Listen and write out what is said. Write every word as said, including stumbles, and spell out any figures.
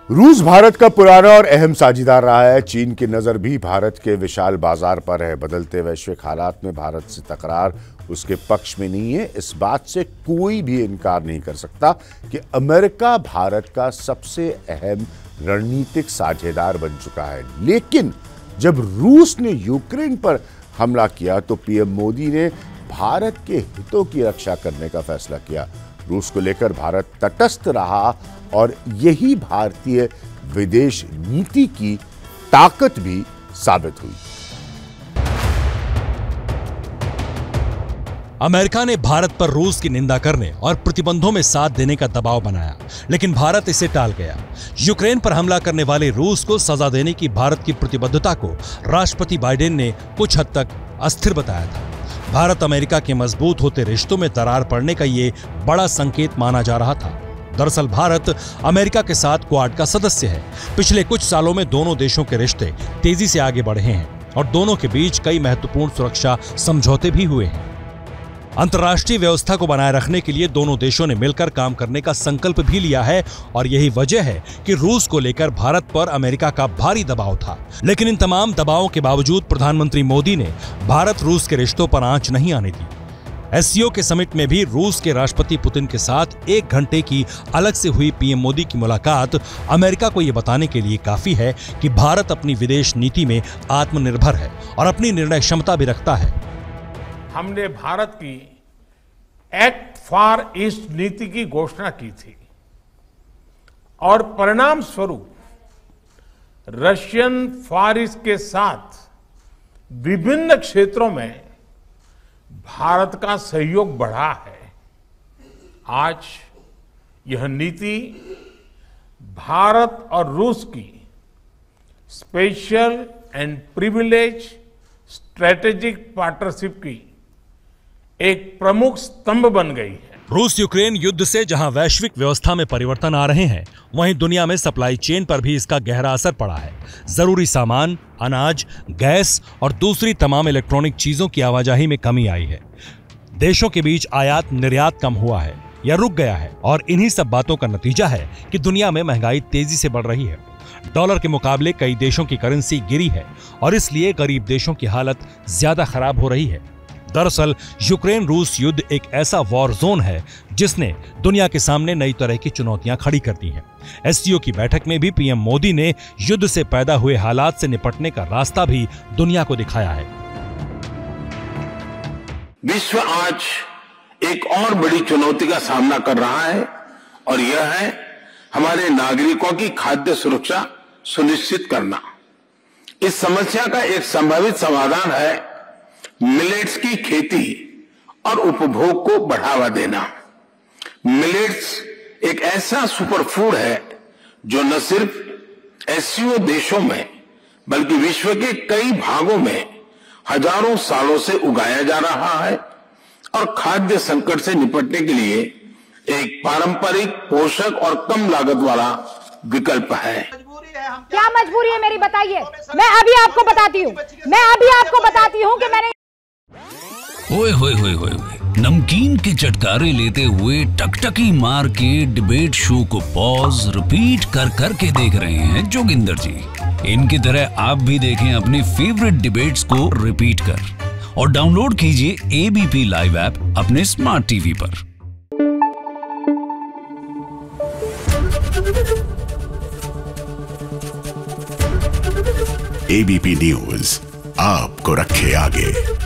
रूस भारत का पुराना और अहम साझीदार रहा है। चीन की नजर भी भारत के विशाल बाजार पर है। बदलते वैश्विक हालात में भारत से तकरार उसके पक्ष में नहीं है। इस बात से कोई भी इनकार नहीं कर सकता कि अमेरिका भारत का सबसे अहम रणनीतिक साझेदार बन चुका है। लेकिन जब रूस ने यूक्रेन पर हमला किया तो पीएम मोदी ने भारत के हितों की रक्षा करने का फैसला किया। रूस को लेकर भारत तटस्थ रहा और यही भारतीय विदेश नीति की ताकत भी साबित हुई। अमेरिका ने भारत पर रूस की निंदा करने और प्रतिबंधों में साथ देने का दबाव बनाया, लेकिन भारत इसे टाल गया। यूक्रेन पर हमला करने वाले रूस को सजा देने की भारत की प्रतिबद्धता को राष्ट्रपति बाइडेन ने कुछ हद तक अस्थिर बताया था। भारत अमेरिका के मजबूत होते रिश्तों में दरार पड़ने का ये बड़ा संकेत माना जा रहा था। दरअसल भारत अमेरिका के साथ क्वाड का सदस्य है। पिछले कुछ सालों में दोनों देशों के रिश्ते तेजी से आगे बढ़े हैं और दोनों के बीच कई महत्वपूर्ण सुरक्षा समझौते भी हुए हैं। अंतर्राष्ट्रीय व्यवस्था को बनाए रखने के लिए दोनों देशों ने मिलकर काम करने का संकल्प भी लिया है और यही वजह है कि रूस को लेकर भारत पर अमेरिका का भारी दबाव था। लेकिन इन तमाम दबावों के बावजूद प्रधानमंत्री मोदी ने भारत रूस के रिश्तों पर आंच नहीं आने दी। एससीओ के समिट में भी रूस के राष्ट्रपति पुतिन के साथ एक घंटे की अलग से हुई पीएम मोदी की मुलाकात अमेरिका को यह बताने के लिए काफी है कि भारत अपनी विदेश नीति में आत्मनिर्भर है और अपनी निर्णय क्षमता भी रखता है। हमने भारत की एक्ट फॉर ईस्ट नीति की घोषणा की थी और परिणाम स्वरूप रशियन फार ईस्ट के साथ विभिन्न क्षेत्रों में भारत का सहयोग बढ़ा है। आज यह नीति भारत और रूस की special and privilege strategic partnership की एक प्रमुख स्तंभ बन गई है। रूस यूक्रेन युद्ध से जहां वैश्विक व्यवस्था में परिवर्तन आ रहे हैं, वहीं दुनिया में सप्लाई चेन पर भी इसका गहरा असर पड़ा है। जरूरी सामान, अनाज, गैस और दूसरी तमाम इलेक्ट्रॉनिक चीजों की आवाजाही में कमी आई है। देशों के बीच आयात निर्यात कम हुआ है या रुक गया है और इन्हीं सब बातों का नतीजा है कि दुनिया में महंगाई तेजी से बढ़ रही है। डॉलर के मुकाबले कई देशों की करेंसी गिरी है और इसलिए गरीब देशों की हालत ज्यादा खराब हो रही है। दरअसल यूक्रेन रूस युद्ध एक ऐसा वॉर जोन है जिसने दुनिया के सामने नई तरह की चुनौतियां खड़ी कर दी हैं। एससीओ की बैठक में भी पीएम मोदी ने युद्ध से पैदा हुए हालात से निपटने का रास्ता भी दुनिया को दिखाया है। विश्व आज एक और बड़ी चुनौती का सामना कर रहा है और यह है हमारे नागरिकों की खाद्य सुरक्षा सुनिश्चित करना। इस समस्या का एक संभावित समाधान है मिलेट्स की खेती और उपभोग को बढ़ावा देना। मिलेट्स एक ऐसा सुपरफूड है जो न सिर्फ एससीओ देशों में बल्कि विश्व के कई भागों में हजारों सालों से उगाया जा रहा है और खाद्य संकट से निपटने के लिए एक पारंपरिक, पोषक और कम लागत वाला विकल्प है। क्या मजबूरी है मेरी, बताइए। मैं अभी आपको बताती हूँ मैं अभी आपको बताती हूँ कि मैंने ओए होए होए होए नमकीन के चटकारे लेते हुए टकटकी मार के डिबेट शो को पॉज रिपीट कर कर के देख रहे हैं जोगिंदर जी। इनकी तरह आप भी देखें अपनी फेवरेट डिबेट्स को रिपीट कर और डाउनलोड कीजिए एबीपी लाइव ऐप अपने स्मार्ट टीवी पर। एबीपी न्यूज आपको रखे आगे।